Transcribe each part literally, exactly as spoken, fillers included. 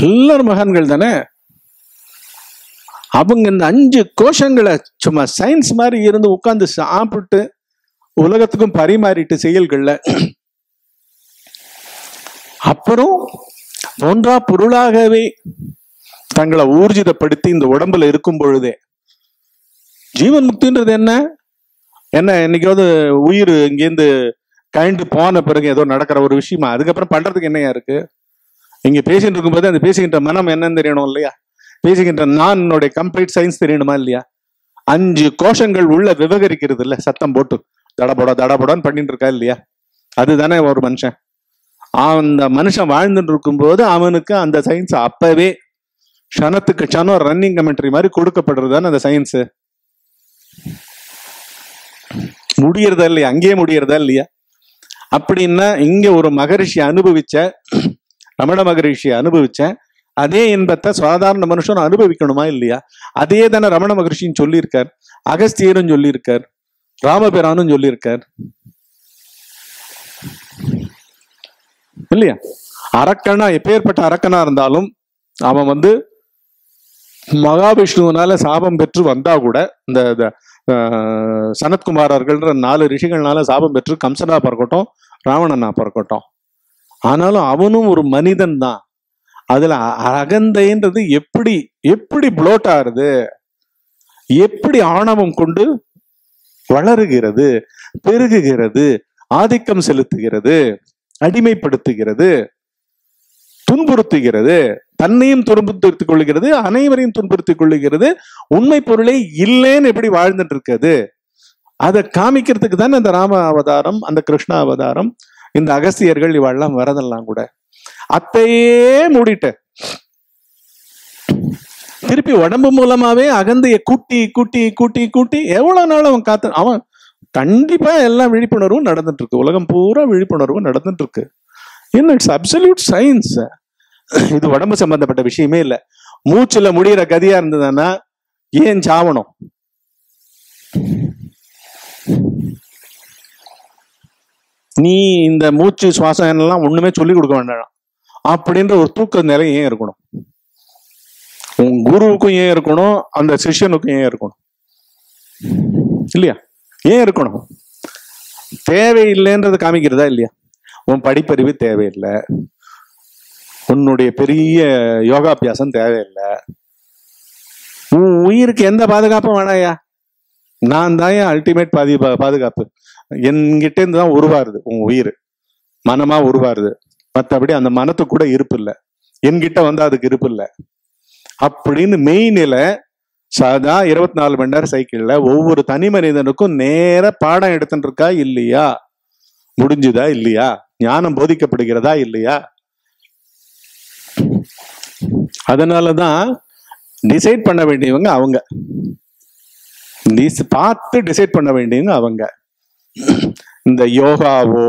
எல்லாரும் மகான்கள் தானே. அவங்க இந்த அஞ்சு கோஷங்களை சும்மா சயின்ஸ் மாதிரி இருந்து உட்கார்ந்து சாப்பிட்டு உலகத்துக்கும் பரிமாறிட்டு செயல்கள்ல அப்புறம் தோன்றா பொருளாகவே தங்களை ஊர்ஜிதப்படுத்தி இந்த உடம்புல இருக்கும் பொழுதே ஜீவன் முக்தின்றது என்ன என்ன என்னைக்காவது உயிர் இங்கேருந்து கழிந்து போன பிறகு ஏதோ நடக்கிற ஒரு விஷயமா? அதுக்கப்புறம் பண்றதுக்கு என்னையா இருக்கு? இங்க பேசிட்டு இருக்கும்போது அந்த பேசுகின்ற மனம் என்னன்னு தெரியணும் இல்லையா? பேசுகின்ற நான் என்னுடைய கம்ப்ளீட் சயின்ஸ் தெரியணுமா இல்லையா? அஞ்சு கோஷங்கள் உள்ள விவகரிக்கிறது இல்ல, சத்தம் போட்டு தடபோட தடபோடான்னு பண்ணிட்டு இருக்கா இல்லையா? அதுதானே ஒரு மனுஷன். அந்த மனுஷன் வாழ்ந்துட்டு இருக்கும்போது அவனுக்கு அந்த சயின்ஸ் அப்பவே க்ஷணத்துக்கு க்ஷணம் ரன்னிங் கமெண்ட்ரி மாதிரி கொடுக்கப்படுறது தானே அந்த சயின்ஸ். முடியறதா இல்லையா? அங்கேயே முடியறதா இல்லையா? அப்படின்னா இங்க ஒரு மகரிஷி அனுபவிச்ச, ரமண மகரிஷி அனுபவிச்ச அதே இன்பத்தை சாதாரண மனுஷன் அனுபவிக்கணுமா இல்லையா? அதே தானே ரமண மகரிஷின்னு சொல்லியிருக்கார், அகஸ்தியரும் சொல்லியிருக்கார், ராமபிரானும் சொல்லியிருக்கார் இல்லையா? அரக்கனா எப்பேற்பட்ட அரக்கனா இருந்தாலும் அவன் வந்து மகாவிஷ்ணுவனால சாபம் பெற்று வந்தா கூட, இந்த சனத்குமாரர்கள்ன்ற நாலு ரிஷிகள்னால சாபம் பெற்று கம்சனா பிறக்கட்டும், ராவணனா பிறக்கட்டும், ஆனாலும் அவனும் ஒரு மனிதன் தான். அதுல அகந்தைன்றது எப்படி எப்படி ப்ளோட் ஆகுது, எப்படி ஆணவம் கொண்டு வளருகிறது, பெருகுகிறது, ஆதிக்கம் செலுத்துகிறது, அடிமைப்படுத்துகிறது, துன்புறுத்துகிறது, தன்னையும் துன்புறுத்திக் கொள்ளுகிறது, அனைவரையும் துன்புறுத்திக் கொள்ளுகிறது, உண்மை பொருளை இல்லைன்னு எப்படி வாழ்ந்துட்டு இருக்குது அதை காமிக்கிறதுக்கு தானே அந்த ராம அவதாரம், அந்த கிருஷ்ண அவதாரம், இந்த அகஸ்தியர்கள் இவாள்லாம் வரதெல்லாம் கூட. அத்தையே மூடிட்ட திருப்பி உடம்பு மூலமாவே அகந்தைய கூட்டி கூட்டி கூட்டி கூட்டி எவ்வளவு நாள் அவன் காத்து, அவன் கண்டிப்பா எல்லாம் விழிப்புணர்வும் நடந்துட்டு இருக்கு, உலகம் பூரா விழிப்புணர்வும் நடந்துட்டு இருக்கு. என்ன இட்ஸ் அப்சல்யூட் சயின்ஸ். இது உடம்பு சம்பந்தப்பட்ட விஷயமே இல்லை. மூச்சுல முடிகிற கதியா இருந்ததுன்னா ஏன் சாவணும்? நீ இந்த மூச்சு சுவாசம் எல்லாம் ஒண்ணுமே சொல்லி கொடுக்க வேண்டாம் அப்படின்ற ஒரு தூக்க நிலை ஏன் இருக்கணும்? உன் குருவுக்கும் ஏன் இருக்கணும், அந்த சிஷ்யனுக்கும் ஏன் இருக்கணும் இல்லையா? ஏன் இருக்கணும்? தேவையில்லைன்றது காமிக்கிறதா இல்லையா? உன் படிப்பறிவு தேவையில்லை, உன்னுடைய பெரிய யோகாபியாசம் தேவையில்லை, உன் உயிருக்கு எந்த பாதுகாப்பும் வேணாயா? நான் தான் என் அல்டிமேட் பாதி பாதுகாப்பு. என்கிட்ட இருந்து தான் உருவாருது உன் உயிர், மனமா உருவாருது. மற்றபடி அந்த மனத்துக்கு கூட இருப்பு இல்லை, என்கிட்ட வந்து அதுக்கு இருப்பு இல்லை அப்படின்னு மெயினில சாதா இருபத்தி நாலு மணி நேரம் சைக்கிள்ல ஒவ்வொரு தனி மனிதனுக்கும் நேர பாடம் எடுத்துட்டு இருக்கா இல்லையா? முடிஞ்சுதா இல்லையா? ஞானம் போதிக்கப்படுகிறதா இல்லையா? அதனாலதான் டிசைட் பண்ண வேண்டியவங்க அவங்க, பார்த்து டிசைட் பண்ண வேண்டியவங்க அவங்க. இந்த யோகாவோ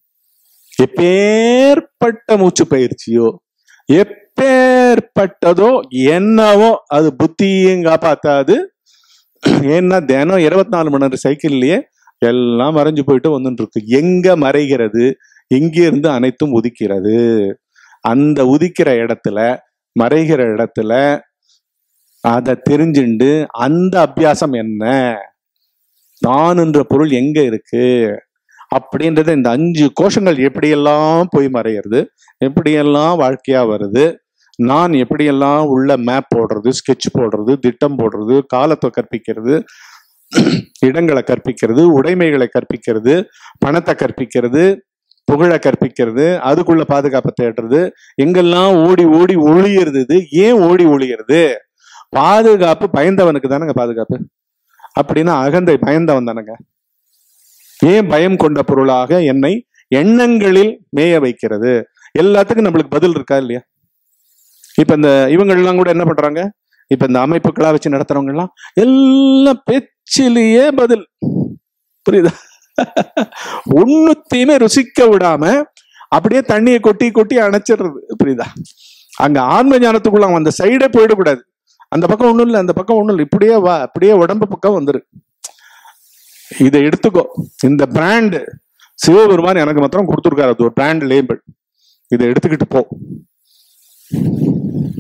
எப்பேற்பட்ட மூச்சு பயிற்சியோ எப்பேற்பட்டதோ என்னவோ அது புத்தியும் காப்பாத்தாது. ஏன்னா தினம் இருபத்தி நாலு மணி நேரம் சைக்கிள்லயே எல்லாம் மறைஞ்சு போயிட்டு வந்துட்டு இருக்கு. எங்க மறைகிறது? எங்கிருந்து அனைத்தும் உதிக்கிறது. அந்த உதிக்கிற இடத்துல, மறைகிற இடத்துல அதை தெரிஞ்சுண்டு அந்த அபியாசம் என்ன, நான் என்ற பொருள் எங்க இருக்கு அப்படின்றத இந்த அஞ்சு கோஷங்கள் எப்படியெல்லாம் போய் மறையிறது, எப்படியெல்லாம் வாழ்க்கையா வருது, நான் எப்படியெல்லாம் உள்ள மேப் போடுறது, ஸ்கெட்ச் போடுறது, திட்டம் போடுறது, காலத்தை கற்பிக்கிறது, இடங்களை கற்பிக்கிறது, உடைமைகளை கற்பிக்கிறது, பணத்தை கற்பிக்கிறது, புகழை கற்பிக்கிறது, அதுக்குள்ள பாதுகாப்பை தேடுறது, எங்கெல்லாம் ஓடி ஓடி ஒளியிறது. இது ஏன் ஓடி ஒளியிறது? பாதுகாப்பு பயந்தவனுக்கு தானங்க பாதுகாப்பு. அப்படின்னா அகந்தை பயந்தவன் தானங்க. ஏன் பயம் கொண்ட பொருளாக என்னை எண்ணங்களில் மேய வைக்கிறது? எல்லாத்துக்கும் நம்மளுக்கு பதில் இருக்கா இல்லையா? இப்ப இந்த இவங்கெல்லாம் கூட என்ன பண்றாங்க, இப்ப இந்த அமைப்புகளா வச்சு நடத்துறவங்க எல்லாம் எல்லாம் பேச்சிலேயே பதில். புரியுதா? ஒண்ணுத்தையுமே ருசிக்க விடாம அப்படியே தண்ணியை கொட்டி கொட்டி அணைச்சிடுறது. புரியுதா? அங்க ஆன்ம ஞானத்துக்குள்ள அந்த சைடே போயிடக்கூடாது. அந்த பக்கம் ஒண்ணும் இல்லை, அந்த பக்கம் ஒண்ணும் இல்லை, இப்படியே வா, அப்படியே உடம்பு பக்கம் வந்துரு. இதை எடுத்துக்கோ. இந்த பிராண்ட் சிவபெருமான் எனக்கு மாத்திரம் கொடுத்துருக்காரு, அது ஒரு பிராண்ட் லேபிள். இதை எடுத்துக்கிட்டு போ.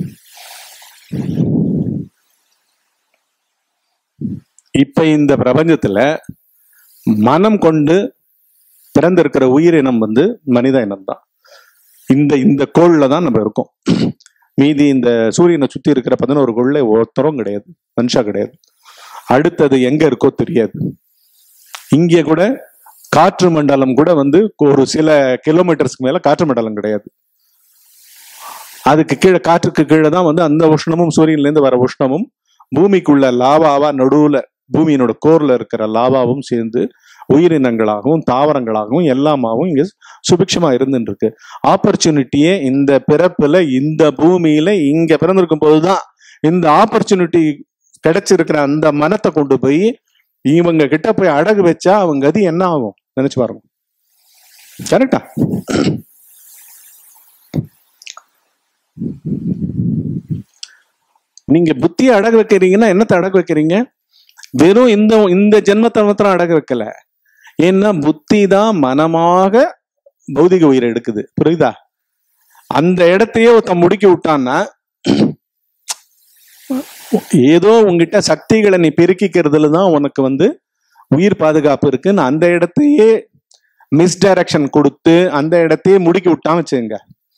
இப்ப இந்த பிரபஞ்சத்துல மனம் கொண்டு பிறந்திருக்கிற உயிரினம் வந்து மனித இனம் தான். இந்த இந்த கோள்ல தான் நம்ம இருக்கோம். மீதி இந்த சூரியனை சுத்தி இருக்கிற பதினோரு கோள்ல ஒருத்தரும் கிடையாது, மனுஷா கிடையாது. அடுத்தது எங்க இருக்கோ தெரியாது. இங்கே கூட காற்று மண்டலம் கூட வந்து ஒரு சில கிலோமீட்டர்ஸ்க்கு மேல காற்று மண்டலம் கிடையாது. அதுக்கு கீழே, காற்றுக்கு கீழே தான் வந்து அந்த உஷ்ணமும் சூரியன்ல இருந்து வர உஷ்ணமும் பூமிக்குள்ள லாவாவா நடுவுல பூமியினோட கோர்ல இருக்கிற லாவாவும் சேர்ந்து உயிரினங்களாகவும் தாவரங்களாகவும் எல்லாமாவும் இங்க சுபிக்ஷமா இருந்துட்டு இருக்கு. ஆப்பர்ச்சுனிட்டியே இந்த பிறப்புல இந்த பூமியில இங்க பிறந்திருக்கும் போதுதான் இந்த ஆப்பர்ச்சுனிட்டி கிடைச்சிருக்கிற அந்த மனத்தை கொண்டு போய் இவங்க கிட்ட போய் அடகு வச்சா அவங்க அது என்ன ஆகும் நினைச்சு பாருங்க. கரெக்டா? நீங்க புத்தியை அடகு வைக்கிறீங்கன்னா என்னத்தை அடகு வைக்கிறீங்க? வெறும் இந்த இந்த ஜென்மத்தை மாத்திரம் அடகு வைக்கல. ஏன்னா புத்தி தான் மனமாக பௌதிக உயிரை எடுக்குது. புரியுதா? அந்த இடத்தையே ஒருத்தன் முடுக்கி விட்டான்னா, ஏதோ உங்ககிட்ட சக்திகளை நீ பெருக்கிக்கிறதுல தான் உனக்கு வந்து உயிர் பாதுகாப்பு இருக்குன்னு அந்த இடத்தையே மிஸ்டைரக்ஷன் கொடுத்து அந்த இடத்தையே முடுக்கி விட்டான்னு வச்சுங்க.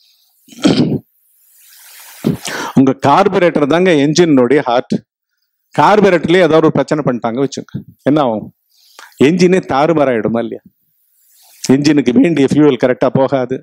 உங்க கார்பரேட்டர் தாங்க என்ஜினுடைய ஹார்ட். கார்பரேட்டர்லயே ஏதாவது ஒரு பிரச்சனை பண்ணிட்டாங்க வச்சுங்க, என்ன ஆகும்? என்ஜினே தாறுமாறாயிடுமா இல்லையா? என்ஜினுக்கு வேண்டிய ஃபியூவல் கரெக்டா போகாது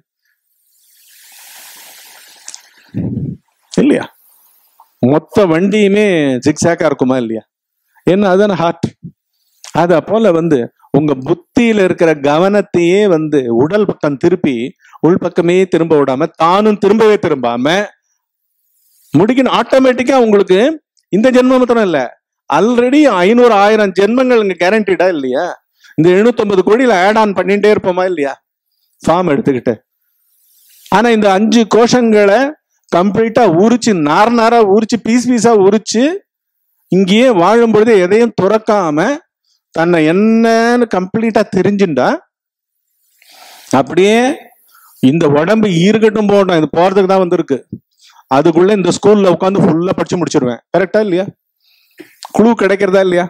இல்லையா? மொத்த வண்டியுமே ஜிக்ஸாக்கா இருக்குமா இல்லையா? ஏன்னா அதுதானே ஹார்ட். அத போல வந்து உங்க புத்தியில இருக்கிற கவனத்தையே வந்து உடல் பக்கம் திருப்பி உள் பக்கமே திரும்ப விடாம தானும் திரும்பவே திரும்பாம முடிக்கணும். ஆட்டோமேட்டிக்கா உங்களுக்கு இந்த ஜென்மம் மாத்திரம் இல்ல, ஆல்ரெடி ஐநூறு ஆயிரம் ஜென்மங்கள் இங்க கேரண்டீடா இல்லையா? இந்த எழுநூத்தி ஒன்பது கோடியில ஆட் ஆன் பண்ணிட்டே இருப்போமா இல்லையா ஃபார்ம் எடுத்துக்கிட்டு? ஆனா இந்த அஞ்சு கோஷங்களை கம்ப்ளீட்டா உரிச்சு நார் நாரா உரிச்சு பீஸ் பீஸா உரிச்சு இங்கேயே வாழும் பொழுது எதையும் துறக்காம தன்னை என்னன்னு கம்ப்ளீட்டா தெரிஞ்சுண்டா அப்படியே இந்த உடம்பு இருக்கட்டும் போட்டோம், இது போறதுக்கு தான் வந்திருக்கு. அதுக்குள்ள இந்த ஸ்கூல்ல உட்காந்து ஃபுல்லா படிச்சு முடிச்சிருவேன். கரெக்டா இல்லையா? குழு கிடைக்கிறதா இல்லையா?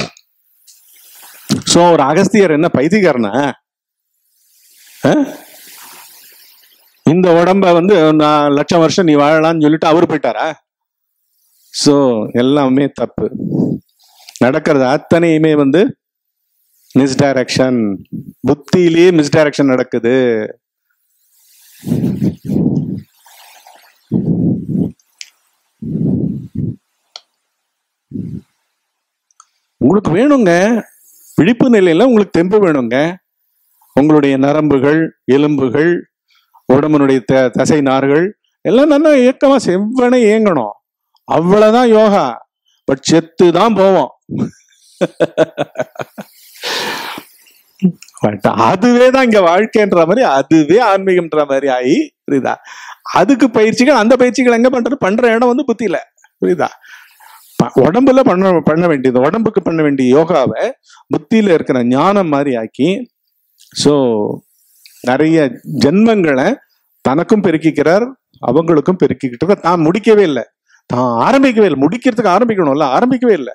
சோ ஒரு அகஸ்தியர் என்ன பைத்தியக்காரனா? இந்த உடம்ப வந்து நான் லட்சம் வருஷம் நீ வாழலாம்னு சொல்லிட்டு அவரு போயிட்டாரா? சோ எல்லாமே தப்பு. நடக்கிறது அத்தனையுமே வந்து மிஸ்டைரக்ஷன். புத்தியிலேயே மிஸ்டைரக்ஷன் நடக்குது. உங்களுக்கு வேணுங்க விழிப்பு நிலையில உங்களுக்கு தெம்பு வேணுங்க. உங்களுடைய நரம்புகள், எலும்புகள், உடம்புனுடைய தசை நார்கள் எல்லாம் நல்லா இயக்கமா செவ்வனே இயங்கணும். அவ்வளவுதான் யோகா. பட் செத்து தான் போவோம். அதுவே தான் இங்க வாழ்க்கைன்ற மாதிரி, அதுவே ஆன்மீகம்ன்ற மாதிரி ஆகி, புரியுதா? அதுக்கு பயிற்சிகள், அந்த பயிற்சிகள் எங்க பண்றது? பண்ற இடம் வந்து புத்தியில, புரியுதா? உடம்புல பண்ண பண்ண வேண்டியது, உடம்புக்கு பண்ண வேண்டிய யோகாவை புத்தியில இருக்கிற ஞானம் மாதிரி ஆக்கி, சோ நிறைய ஜென்மங்களை தனக்கும் பெருக்கிக்கிறார், அவங்களுக்கும் பெருக்கிக்கிட்டு தான் முடிக்கவே இல்லை. தான் ஆரம்பிக்கவே இல்லை. முடிக்கிறதுக்கு ஆரம்பிக்கணும்ல, ஆரம்பிக்கவே இல்லை.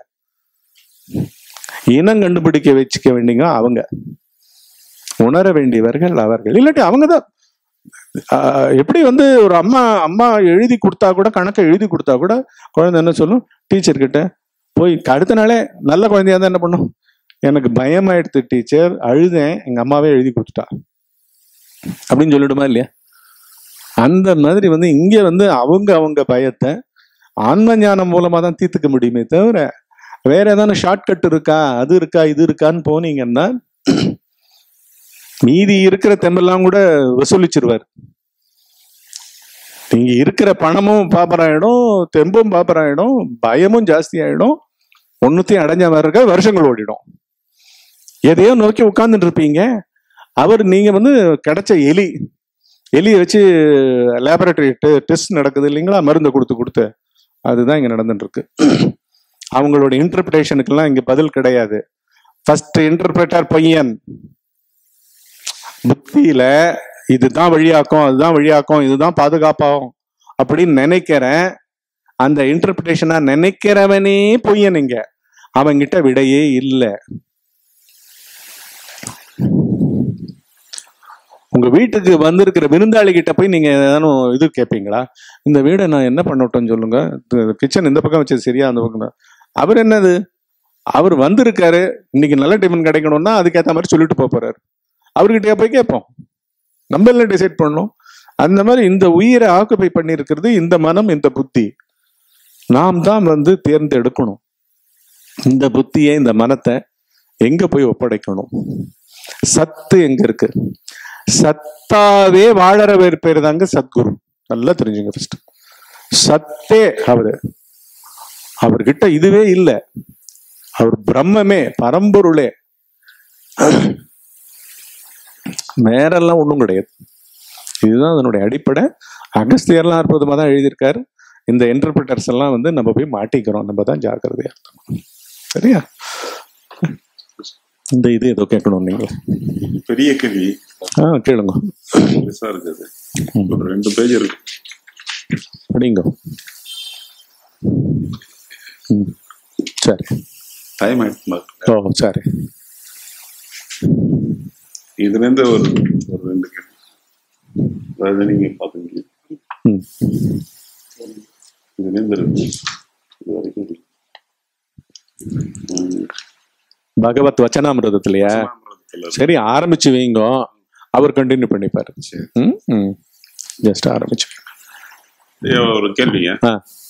இனம் கண்டுபிடிக்க வச்சுக்க வேண்டிங்க அவங்க, உணர வேண்டியவர்கள் அவர்கள். இல்லாட்டி அவங்கதான் எப்படி வந்து ஒரு அம்மா அம்மா எழுதி கொடுத்தா கூட, கணக்கை எழுதி கொடுத்தா கூட குழந்தை என்ன சொல்லும்? டீச்சர் கிட்ட போய் அடுத்த நாளே நல்ல குழந்தையா தான் என்ன பண்ணும்? எனக்கு பயமாயிடுத்து டீச்சர், அழுதேன், எங்க அம்மாவே எழுதி கொடுத்துட்டா அப்படின்னு சொல்லிடுமா இல்லையா? அந்த மாதிரி வந்து இங்க வந்து அவங்க அவங்க பயத்தை ஆன்ம ஞானம் மூலமா தான் தீர்த்துக்க முடியுமே தவிர வேற ஏதாவது ஷார்ட்கட் இருக்கா, அது இருக்கா, இது இருக்கான்னு போனீங்கன்னா மீதி இருக்கிற தெம்பெல்லாம் கூட வசூலிச்சிருவார். நீங்க இருக்கிற பணமும் பாப்பராயிடும், தெம்பும் பாப்பராயிடும், பயமும் ஜாஸ்தி ஆயிடும், ஒன்னுத்தையும் அடைஞ்ச மாதிரி இருக்க வருஷங்கள் ஓடிடும். எதையோ நோக்கி உட்கார்ந்துட்டு இருப்பீங்க. அவர் நீங்க வந்து கிடைச்ச எலி எலியை வச்சு லேபரேட்டரி டெஸ்ட் நடக்குது இல்லைங்களா, மருந்து கொடுத்து கொடுத்து, அதுதான் இங்க நடந்துட்டு இருக்கு. அவங்களோட இன்டர்பிரேஷனுக்கெல்லாம் இங்க பதில் கிடையாது. ஃபர்ஸ்ட் இன்டர்பிரேட்டர் பையன் புத்தியில இதுதான் வழியாக்கும், அதுதான் வழியாக்கும், இதுதான் பாதுகாப்பாகும் அப்படின்னு நினைக்கிறேன். அந்த இன்டர்பிரேஷனா நினைக்கிறவனே பொய்யனுங்க. அவங்கிட்ட விடையே இல்லை. உங்க வீட்டுக்கு வந்திருக்கிற விருந்தாளி கிட்ட போய் நீங்க ஏதானும் இது கேட்பீங்களா? இந்த வீடை நான் என்ன பண்ணட்டோம்னு சொல்லுங்க, கிச்சன் இந்த பக்கம் வச்சது சரியா அந்த பக்கம். அவர் என்னது, அவர் வந்திருக்காரு, இன்னைக்கு நல்ல டிஃபன் கிடைக்கணும்னா அதுக்கேற்ற மாதிரி சொல்லிட்டு போறாரு. அவர்கிட்ட போய் கேட்போம், நம்ம எல்லாம் டிசைட் பண்ணணும். அந்த மாதிரி இந்த உயிரை ஆக்குபை பண்ணி இருக்கிறது இந்த மனம், இந்த புத்தி. நாம் தான் வந்து தேர்ந்தெடுக்கணும் இந்த புத்தியை, இந்த மனத்தை எங்க போய் ஒப்படைக்கணும். சத்து எங்க இருக்கு? சத்தாவே வாழற பேர் தாங்க சத்குரு. நல்லா தெரிஞ்சுங்க. ஃபர்ஸ்ட் சத்தே அவரு, அவர்கிட்ட இதுவே இல்லை. அவர் பிரம்மமே, பரம்பொருளே, வேறெல்லாம் ஒண்ணும் கிடையாது. இதுதான் அதனுடைய அடிப்படை. அகஸ்தியர்லாம் அற்புதமா தான் எழுதியிருக்காரு. இந்த இன்டர்பிரிட்டர்ஸ் எல்லாம் வந்து நம்ம போய் மாட்டிக்கிறோம். நம்ம தான் ஜாக்கிரதையா இருக்கணும். சரியா? இந்த இது ஏதோ கேட்கணும் நீங்க. பெரிய கேள்வி. ஆஹ் கேளுங்க. பெருசா இருக்குது, ஒரு ரெண்டு பேஜ் இருக்கு. படிங்க. சரி, டைம் ஆயிடுச்சு. ஓ சரி. இதுல இருந்து ஒரு ஒரு ரெண்டு கேள்வி, அதாவது நீங்க பாத்தீங்க இதுல இருந்து இருக்கு இது வரைக்கும். பகவத் வச்சனாமிரதத்திலயா? சரி, ஆரம்பிச்சு வைங்க, அவர் கண்டினியூ பண்ணிப்பாரு. ஜஸ்ட் ஆரம்பிச்சு. ஒரு கேள்விங்க.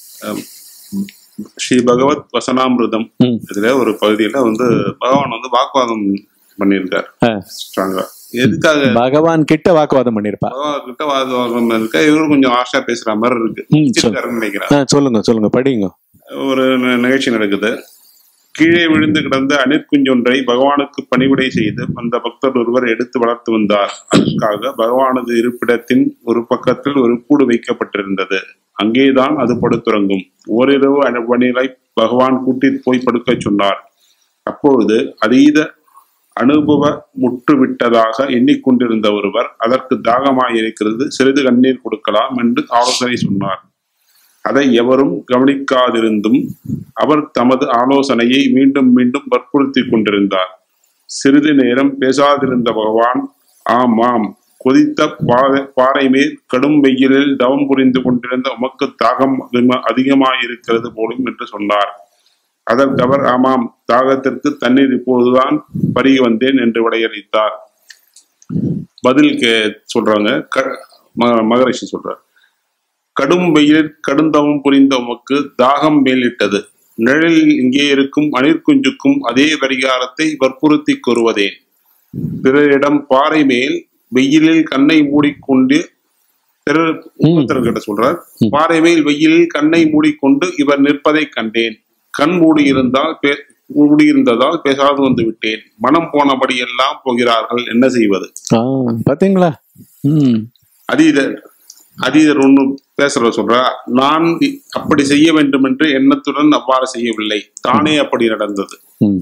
ஸ்ரீ பகவத் வசனாமிரதம் இதுல ஒரு பகுதியில வந்து பகவான் வந்து வாக்குவாதம் பண்ணியிருக்காரு ஸ்ட்ராங்கா. எதுக்காக? பகவான் கிட்ட வாக்குவாதம் பண்ணிருப்பா. பகவான் கிட்ட வாக்குவாதம் இருக்கா, இவரும் கொஞ்சம் ஆஷா பேசுற மாதிரி இருக்கு நினைக்கிறேன். சொல்லுங்க சொல்லுங்க, படிங்க. ஒரு நிகழ்ச்சி நடக்குது. கீழே விழுந்து கிடந்த அணிற்குஞ்சொன்றை பகவானுக்கு பணிவிடை செய்து அந்த பக்தர் ஒருவர் எடுத்து வளர்த்து வந்தார். அதற்காக பகவானது இருப்பிடத்தின் ஒரு பக்கத்தில் ஒரு கூடு வைக்கப்பட்டிருந்தது. அங்கேதான் அது படுத்துறங்கும். ஓரிரவு பணிகளை பகவான் கூட்டிட்டு போய் படுக்க சொன்னார். அப்பொழுது அதீத அனுபவ முற்றுவிட்டதாக எண்ணிக்கொண்டிருந்த ஒருவர் அதற்கு தாகமாயிருக்கிறது, சிறிது கண்ணீர் கொடுக்கலாம் என்று ஆலோசனை சொன்னார். அதை எவரும் கவனிக்காதிருந்தும் அவர் தமது ஆலோசனையை மீண்டும் மீண்டும் வற்புறுத்தி கொண்டிருந்தார். சிறிது நேரம் பேசாதிருந்த பகவான், ஆம் ஆம், கொதித்த பாறை மேல் கடும் வெயிலில் தவம் புரிந்து கொண்டிருந்த உமக்கு தாகம் அதிகமாயிருக்கிறது போலும் என்று சொன்னார். அதற்கு அவர், ஆமாம், தாகத்திற்கு தண்ணீர் இப்போதுதான் பருகி வந்தேன் என்று விடையளித்தார். பதில் கே சொல்றாங்க மகரிஷி சொல்றார், கடும் வெயில் கடுந்தவம் புரிந்த உமக்கு தாகம் மேலிட்டது. நிழலில் இங்கே இருக்கும் அணிற்குஞ்சுக்கும் அதே பரிகாரத்தை வற்புறுத்தி கூறுவதேன். பிறரிடம் பாறை மேல் வெயிலில் கண்ணை மூடிக்கொண்டு கிட்ட சொல்றார், பாறை மேல் வெயிலில் கண்ணை மூடிக்கொண்டு இவர் நிற்பதை கண்டேன். கண் மூடியிருந்தால் மூடியிருந்ததால் பேசாது வந்து விட்டேன். மனம் போனபடி எல்லாம் போகிறார்கள், என்ன செய்வது? பாத்தீங்களா? அதீதர் அதீதர் ஒண்ணு பேசுற சொல்ற, நான் அப்படி செய்ய வேண்டும் என்று எண்ணத்துடன் அவ்வாறு செய்யவில்லை, தானே அப்படி நடந்தது.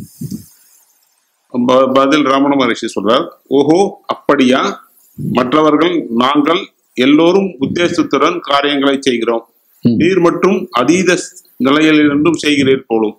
பதில் ரமண மகரிஷி சொல்றார், ஓஹோ அப்படியா, மற்றவர்கள் நாங்கள் எல்லோரும் உத்தேசத்துடன் காரியங்களை செய்கிறோம், நீர் மற்றும் அதீத நிலையிலிருந்தும் செய்கிறீர் போலும்.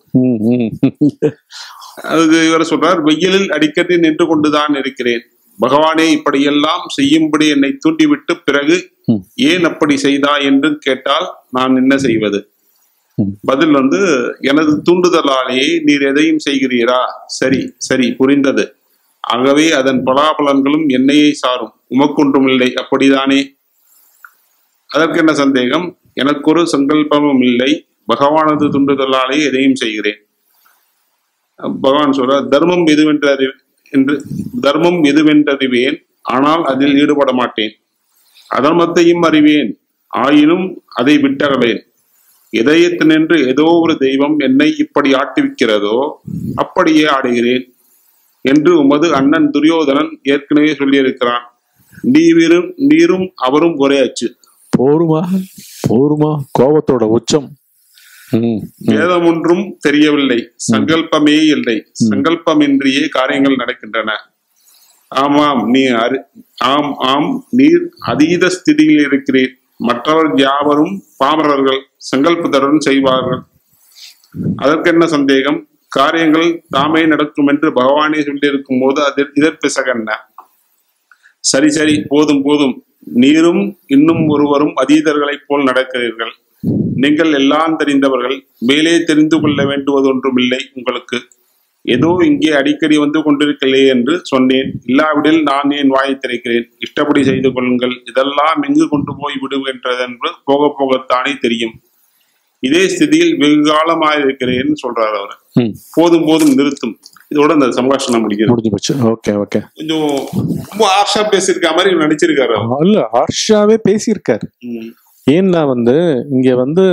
அது இவர் சொல்றார், வெயிலில் அடிக்கடி நின்று கொண்டுதான் இருக்கிறேன். பகவானே இப்படியெல்லாம் செய்யும்படி என்னை தூண்டிவிட்டு பிறகு ஏன் அப்படி செய்தா என்று கேட்டால் நான் என்ன செய்வது? பதில் வந்து, எனது தூண்டுதலாலேயே நீர் எதையும் செய்கிறீரா? சரி சரி, புரிந்தது. ஆகவே அதன் பலாபலன்களும் என்னையை சாரும், உமக்கொன்றும் இல்லை, அப்படிதானே? அதற்கு என்ன சந்தேகம்? எனக்கு ஒரு சங்கல்பமும் இல்லை, பகவானது தூண்டுதலாலே எதையும் செய்கிறேன். பகவான் சொல்ற, தர்மம் எதுவென்று அறி என்று தர்மம் எதுவென்றறிவேன், ஆனால் அதில் ஈடுபட மாட்டேன். அதர்மத்தையும் அறிவேன், ஆயினும் அதை விட்டகலேன். இதயத்தினின்று ஏதோ ஒரு தெய்வம் என்னை இப்படி ஆட்டுவிக்கிறதோ அப்படியே ஆடுகிறேன் என்று உமது அண்ணன் துரியோதனன் ஏற்கனவே சொல்லியிருக்கிறான். நீரும் நீரும் அவரும் ஒரே அச்சு. போருமா போருமா கோபத்தோட உச்சம். வேதம் ஒன்றும் தெரியவில்லை, சங்கல்பமே இல்லை, சங்கல்பமின்றியே காரியங்கள் நடக்கின்றன. ஆமாம் நீ அறி ஆம் ஆம் நீர் அதீத ஸ்திதியில் இருக்கிறீர், மற்றவர் யாவரும் பாமரர்கள், சங்கல்பத்துடன் செய்வார்கள். அதற்கு என்ன சந்தேகம்? காரியங்கள் தாமே நடக்கும் என்று பகவானே சொல்லியிருக்கும் போது அது இதற்பிசகன்ன. சரி சரி, போதும் போதும், நீரும் இன்னும் ஒருவரும் அதீதர்களைப் போல் நடக்கிறீர்கள். நீங்கள் எல்லாம் தெரிந்தவர்கள், மேலே தெரிந்து கொள்ள வேண்டுவதொன்றுமில்லை உங்களுக்கு. ஏதோ இங்கே அடிக்கடி வந்து கொண்டிருக்கலே என்று சொன்னேன். இல்லாவிடில் நான் ஏன் வாயை திறக்கிறேன்? இஷ்டப்படி செய்து கொள்ளுங்கள். இதெல்லாம் எங்கு கொண்டு போய் விடுகின்றதென்று போக போகத்தானே தெரியும். இதே ஸ்திதியில் வெகு காலமாயிருக்கிறேன் சொல்றாரு அவர். போதும் போதும், நிறுத்தும். இதோட இந்த சம்பாஷணம் முடிக்கிறது. Okay okay. கொஞ்சம் ரொம்ப ஹார்ஷா பேசியிருக்க மாதிரி நடிச்சிருக்காரு. இல்ல, ஹார்ஷாவே பேசியிருக்காரு. ஏன்னா வந்து இங்க வந்து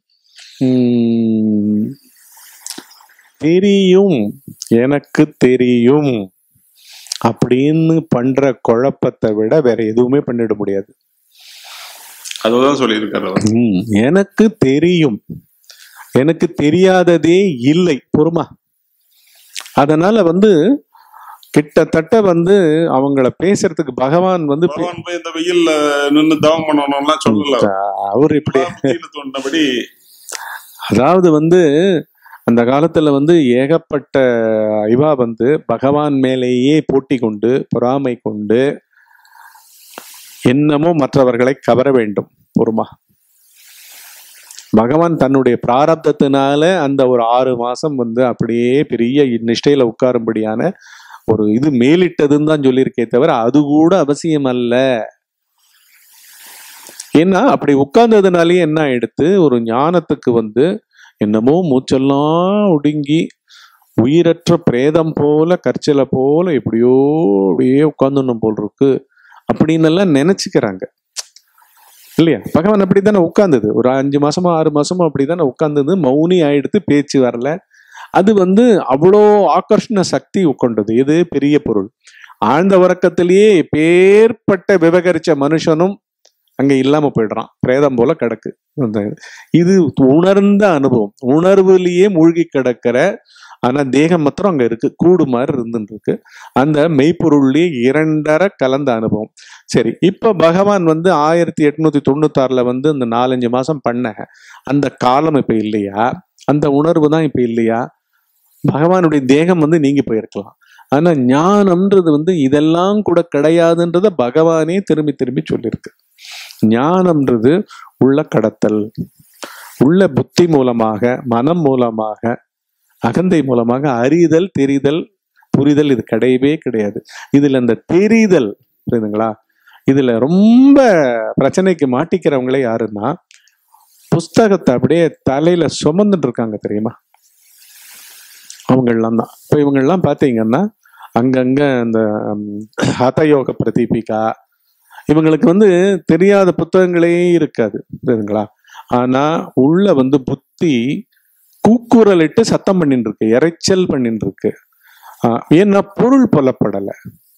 உம் தெரியும், எனக்கு தெரியும் அப்படின்னு பண்ற குழப்பத்தை விட வேற எதுவுமே பண்ணிட முடியாது. அதுதான் சொல்லியிருக்காரு. எனக்கு தெரியும், எனக்கு தெரியாததே இல்லை, பொறுமா. அதனால வந்து கிட்டத்தட்ட வந்து அவங்கள பேசுறதுக்கு பகவான் வந்து இந்த வெயில்ல நின்று தவம் பண்ணணும்னா சொல்லல அவர் இப்படி தோன்றபடி. அதாவது வந்து அந்த காலத்துல வந்து ஏகப்பட்ட இவா வந்து பகவான் மேலேயே போட்டி கொண்டு பொறாமை கொண்டு என்னமோ மற்றவர்களை கவர வேண்டும். பொறுமா. பகவான் தன்னுடைய பிராரப்தத்தினால அந்த ஒரு ஆறு மாசம் வந்து அப்படியே பெரிய நிஷ்டையில உட்காரும்படியான ஒரு இது மேலிட்டதுன்னு தான் சொல்லியிருக்கே தவிர அது கூட அவசியம் அல்ல. ஏன்னா அப்படி உட்கார்ந்ததுனாலேயே என்ன எடுத்து ஒரு ஞானத்துக்கு வந்து என்னமோ மூச்செல்லாம் ஒடுங்கி உயிரற்ற பிரேதம் போல கற்சில போல எப்படியோ அப்படியே உட்கார்ந்துடணும் போல் இருக்கு அப்படின்னு எல்லாம் நினைச்சுக்கிறாங்க இல்லையா? பகவான் அப்படித்தானே உட்கார்ந்தது. ஒரு அஞ்சு மாசமா ஆறு மாசமா அப்படித்தானே உட்கார்ந்தது. மௌனி ஆயிடுத்து, பேச்சு வரல. அது வந்து அவ்வளோ ஆகர்ஷண சக்தி உட்கொண்டது. இது பெரிய பொருள். ஆழ்ந்த உறக்கத்திலேயே பேர்பட்ட விவகரிச்ச மனுஷனும் அங்க இல்லாம போயிடுறான், பிரேதம் போல கிடக்கு. இது உணர்ந்த அனுபவம், உணர்வுலயே மூழ்கி கிடக்கிற. ஆனா தேகம் மாத்திரம் அங்க இருக்கு, கூடு மாதிரி இருந்துட்டு இருக்கு. அந்த மெய்ப்பொருள்லயே இரண்டரை கலந்த அனுபவம். சரி, இப்ப பகவான் வந்து ஆயிரத்தி எட்நூத்தி தொண்ணூத்தி ஆறுல வந்து இந்த நாலஞ்சு மாசம் பண்ண அந்த காலம் இப்ப இல்லையா? அந்த உணர்வு தான் இப்ப இல்லையா? பகவானுடைய தேகம் வந்து நீங்கி போயிருக்கலாம். ஆனா ஞானம்ன்றது வந்து இதெல்லாம் கூட கிடையாதுன்றத பகவானே திரும்பி திரும்பி சொல்லியிருக்கு. ஞானம்ன்றது உள்ள கடத்தல், உள்ள புத்தி மூலமாக, மனம் மூலமாக, அகந்தை மூலமாக அறிதல், தெரிதல், புரிதல். இது கிடையவே கிடையாது. இதுல இந்த தெரிதல் புரியுதுங்களா? இதுல ரொம்ப பிரச்சனைக்கு மாட்டிக்கிறவங்களே யாருன்னா புஸ்தகத்தை அப்படியே தலையில சுமந்துட்டு இருக்காங்க தெரியுமா? அவங்கெல்லாம் தான். இப்போ இவங்கெல்லாம் பார்த்தீங்கன்னா அங்கங்க இந்த ஹதயோக பிரதீபிகா, இவங்களுக்கு வந்து தெரியாத புத்தகங்களே இருக்காது புரியுதுங்களா? ஆனா உள்ள வந்து புத்தி கூக்குரலிட்டு சத்தம் பண்ணிட்டு இருக்கு, இறைச்சல் பண்ணிட்டு இருக்கு. ஆஹ் ஏன்னா பொருள் புலப்படலை.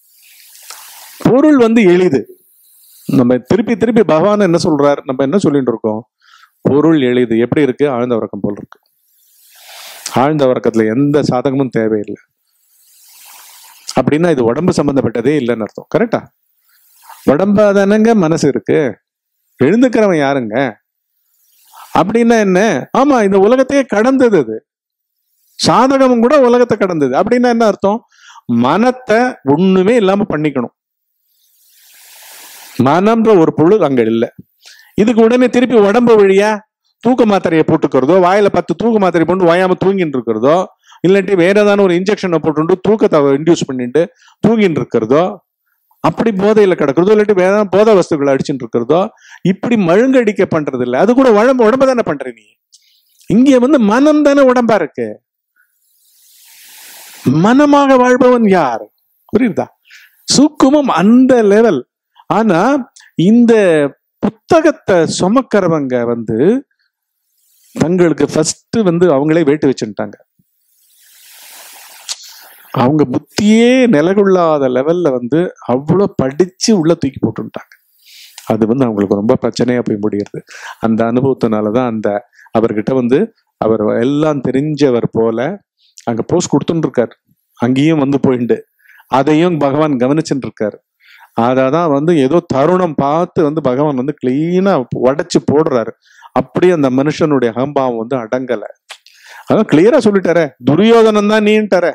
பொருள் வந்து எளிது. நம்ம திருப்பி திருப்பி பகவான் என்ன சொல்றாரு, நம்ம என்ன சொல்லிட்டு இருக்கோம்? பொருள் எளிது. எப்படி இருக்கு? ஆழ்ந்த உறக்கம் போல் இருக்கு. ஆழ்ந்த உறக்கத்துல எந்த சாதகமும் தேவையில்லை. அப்படின்னா இது உடம்பு சம்பந்தப்பட்டதே இல்லைன்னு அர்த்தம். கரெக்டா? உடம்பாதானங்க மனசு இருக்கு, எழுந்துக்கிறவன் யாருங்க? அப்படின்னா என்ன? ஆமா, இந்த உலகத்தையே கடந்தது. அது சாதகமும் கூட உலகத்தை கடந்தது. அப்படின்னா என்ன அர்த்தம்? மனத்தை ஒண்ணுமே இல்லாம பண்ணிக்கணும். மனம்ன்ற ஒரு பொருள் அங்க இல்லை. இதுக்கு உடனே திருப்பி உடம்பு வழியா தூக்க மாத்திரையை போட்டுக்கிறதோ, வாயில பத்து தூக்க மாத்திரை போட்டு ஓயாம தூங்கிட்டு இருக்கிறதோ, இல்லாட்டி வேற ஏதாவது ஒரு இன்ஜெக்ஷனை போட்டு தூக்கத்தை இன்டியூஸ் பண்ணிட்டு தூங்கிட்டு இருக்கிறதோ, அப்படி போதையில கிடக்கிறதோ, இல்லாட்டி வேற போதை வஸ்துக்களை அடிச்சுட்டு இருக்கிறதோ, இப்படி மழுங்கடிக்க பண்றது இல்லை. அது கூட உடம்பு உடம்பு தானே பண்ற நீ. இங்க வந்து மனம் தானே உடம்பா இருக்கு. மனமாக வாழ்பவன் யார்? புரியுதா? சூக்குமம் அந்த லெவல். ஆனா இந்த புத்தகத்தை சுமக்கிறவங்க வந்து தங்களுக்கு ஃபர்ஸ்ட் வந்து அவங்களே வேட்டு வச்சுட்டாங்க. அவங்க புத்தியே நிலகுள்ளாத லெவல்ல வந்து அவ்வளோ படிச்சு உள்ள தூக்கி போட்டுட்டாங்க. அது வந்து அவங்களுக்கு ரொம்ப பிரச்சனையா போய் முடியுது. அந்த அனுபவத்தினாலதான் அந்த அவர்கிட்ட வந்து அவர் எல்லாம் தெரிஞ்சவர் போல அங்க போஸ்ட் கொடுத்துட்டு இருக்காரு. அங்கேயும் வந்து போயிட்டு அதையும் பகவான் கவனிச்சுட்டு இருக்காரு. அதான் வந்து ஏதோ தருணம் பார்த்து வந்து பகவான் வந்து கிளீனா உடைச்சு போடுறாரு. அப்படி அந்த மனுஷனுடைய அகம்பாவம் வந்து அடங்கல. அதான் கிளியரா சொல்லிட்டார, துரியோதனன் தான் நீன்ட்டார.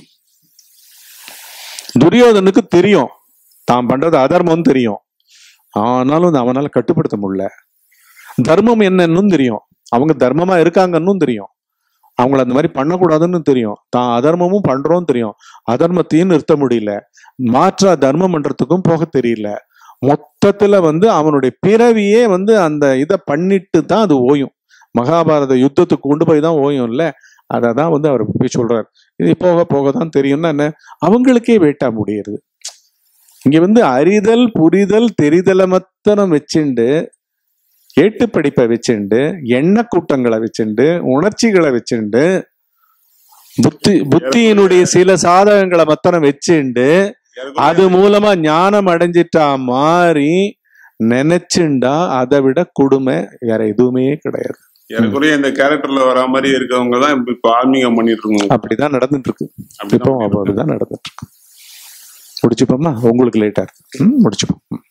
துரியோதனுக்கு தெரியும் தான் பண்றது அதர்மம் தெரியும், ஆனாலும் அவனால கட்டுப்படுத்த முடியல. தர்மம் என்னன்னு தெரியும், அவங்க தர்மமா இருக்காங்கன்னு தெரியும், அவங்கள அந்த மாதிரி பண்ணக்கூடாதுன்னு தெரியும், தான் அதர்மமும் பண்றோம் தெரியும், அதர்மத்தையும் நிறுத்த முடியல, மாற்றா தர்மம் பண்றதுக்கும் போக தெரியல. மொத்தத்துல வந்து அவனுடைய பிறவியே வந்து அந்த இதை பண்ணிட்டு தான் அது ஓயும். மகாபாரத யுத்தத்துக்கு கொண்டு போய் தான் ஓயும் இல்ல. அதை தான் வந்து அவர் போய் சொல்றாரு. இது போக போக தான் தெரியும்னா என்ன, அவங்களுக்கே வேட்டா முடியுது. இங்க வந்து அறிதல் புரிதல் தெரிதலை மத்தனம் வச்சுண்டு, ஏட்டு படிப்பை வச்சுண்டு, எண்ண கூட்டங்களை வச்சுண்டு, உணர்ச்சிகளை வச்சுண்டு, புத்தி புத்தியினுடைய சில சாதகங்களை மத்தனம் வச்சுண்டு, அது மூலமா ஞானம் அடைஞ்சிட்டா மாறி நினைச்சுண்டா அதை விட கொடுமை வேற எதுவுமே கிடையாது. எனக்குரிய இந்த கேரக்டர்ல வர மாதிரி இருக்கவங்க தான் இப்ப ஆன்மீகம் பண்ணிட்டு இருக்காங்க. அப்படிதான் நடந்துட்டு இருக்கு இப்போ, அப்படிதான் நடந்துட்டு இருக்கு. முடிச்சுப்போம்னா உங்களுக்கு லேட்டா இருக்கு. முடிச்சுப்போம்.